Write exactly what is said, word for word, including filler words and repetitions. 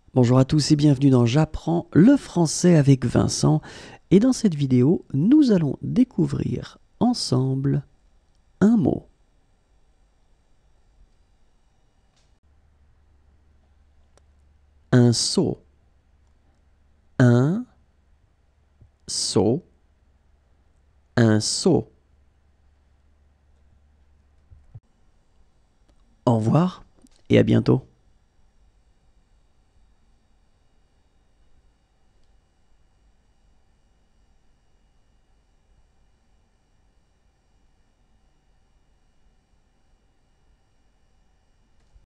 Bonjour à tous et bienvenue dans J'apprends le français avec Vincent. Et dans cette vidéo, nous allons découvrir ensemble un mot. Un seau. Un seau. Un seau. Au revoir et à bientôt.